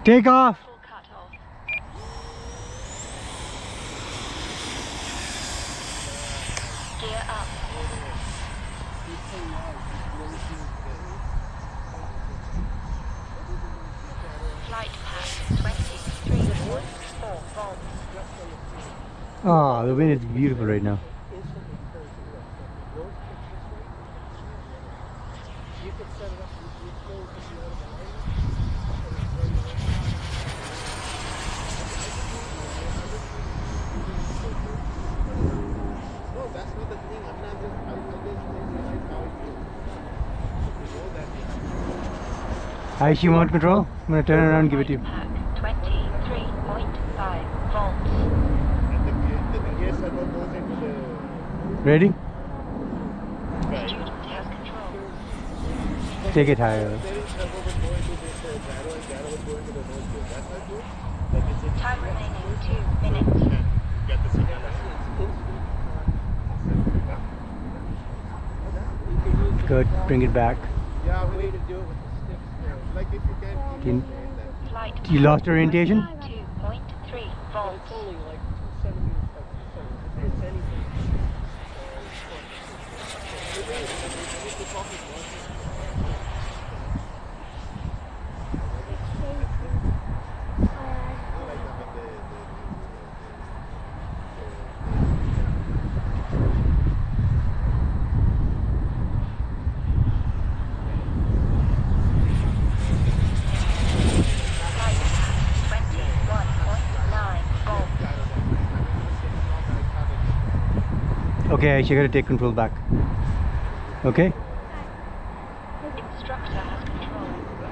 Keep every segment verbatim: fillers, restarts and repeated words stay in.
Take off. Gear up. Flight path twenty-three point four volts. Ah, the wind is beautiful right now. Hi, she want control? I'm gonna turn around and give it to you. twenty-three point five volts. Ready? Student has control. Take it higher. Time remaining two minutes. Good. Bring it back. Yeah, we need to do it with the sticks. Like if you can. Can, Flight you lost orientation? two point three volts. It's only like two centimeters, like two centimeters. It's anything. Okay, she gotta take control back. Okay? Instructor has control.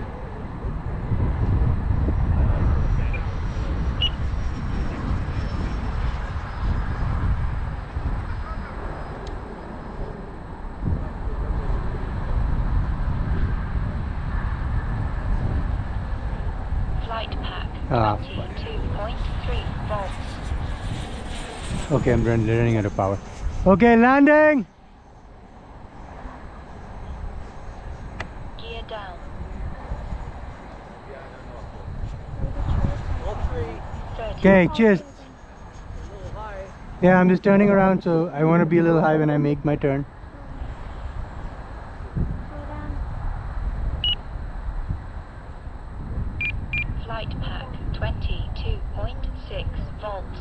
Flight pack Ah, twenty-two point three volts. Okay, I'm run, running out of power. Okay, landing! Gear down. Okay, cheers. Yeah, I'm just turning around, so I want to be a little high when I make my turn. Flight pack twenty-two point six volts.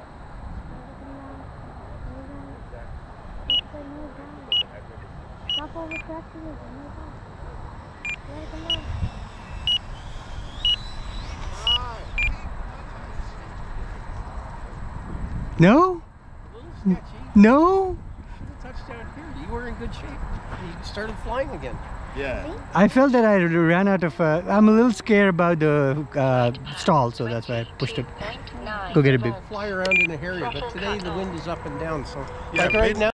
No? A little sketchy. No? Touchdown here. You were in good shape. You started flying again. Yeah. I felt that I ran out of... Uh, I'm a little scared about the uh, stall, so that's why I pushed it. Go get a big... Fly around in a harrier, but today the wind is up and down, so like right now.